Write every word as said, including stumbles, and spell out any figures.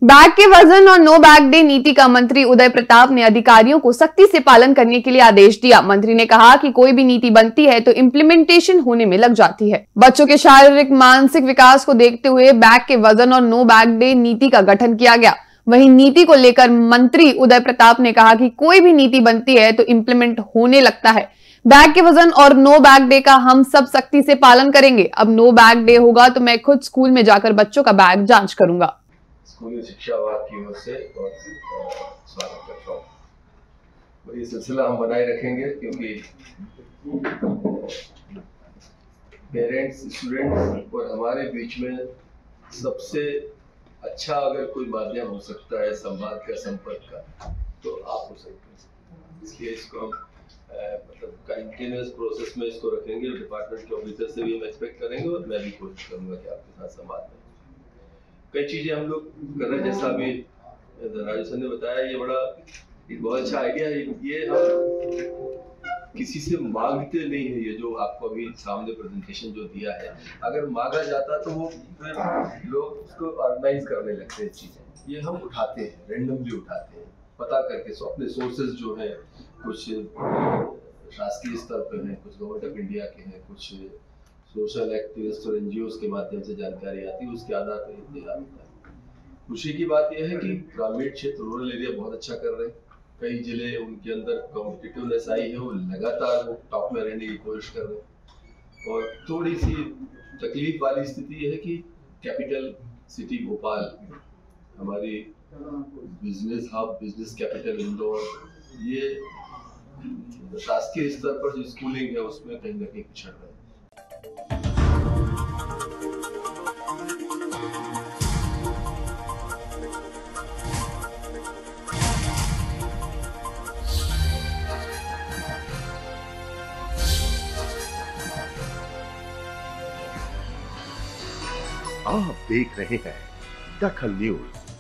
Bag के वजन और नो बैग डे नीति का मंत्री उदय प्रताप ने अधिकारियों को सख्ती से पालन करने के लिए आदेश दिया। मंत्री ने कहा कि कोई भी नीति बनती है तो इम्प्लीमेंटेशन होने में लग जाती है। बच्चों के शारीरिक मानसिक विकास को देखते हुए बैग के वजन और नो बैग डे नीति का गठन किया गया। वहीं नीति को लेकर मंत्री उदय प्रताप ने कहा कि कोई भी नीति बनती है तो इम्प्लीमेंट होने लगता है। बैग के वजन और नो बैग डे का हम सब सख्ती से पालन करेंगे। अब नो बैग डे होगा तो मैं खुद स्कूल में जाकर बच्चों का बैग जांच करूंगा। स्कूली शिक्षा विभाग की ओर से बहुत स्वागत करता हूँ। ये सिलसिला हम बनाए रखेंगे क्योंकि पेरेंट्स, स्टूडेंट्स और हमारे बीच में सबसे अच्छा अगर कोई माध्यम हो सकता है संवाद का, संपर्क का, तो आप हो सकते हैं। इसलिए इसको हम मतलब कंटिन्यूअस प्रोसेस में इसको रखेंगे। डिपार्टमेंट के ऑफिसर से भी हम एक्सपेक्ट करेंगे और मैं भी कोशिश करूंगा कि आपके साथ संवाद में कई चीजें हम लोग कर रहे हैं। जैसा अभी राजू सर ने बताया, ये बड़ा एक बहुत अच्छा आइडिया है। ये हम किसी से मांगते नहीं है। ये जो आपको अभी सामने प्रेजेंटेशन जो दिया है, अगर मांगा जाता तो वो फिर लोग उसको ऑर्गेनाइज करने लगते हैं चीजें। ये हम उठाते हैं, रेंडमली उठाते हैं, पता करके। सो अपने सोर्सेज जो है, कुछ शासकीय स्तर पे हैं, कुछ गवर्नमेंट ऑफ इंडिया के हैं, कुछ सोशल एक्टिविस्ट और एनजीओ के माध्यम से जानकारी आती है, उसके आधार पर तैयार होता है। खुशी की बात यह है कि ग्रामीण क्षेत्र, रूरल एरिया बहुत अच्छा कर रहे हैं। कई जिले उनके अंदर कॉम्पिटिटिवनेस आई है, वो लगातार वो टॉप में रहने की कोशिश कर रहे हैं। और थोड़ी सी तकलीफ वाली स्थिति यह है कि कैपिटल सिटी भोपाल, हमारी business hub, business capital Indore, ये शासकीय स्तर पर जो स्कूलिंग है उसमें कहीं ना कहीं पिछड़ रहे हैं। आप देख रहे हैं दखल न्यूज।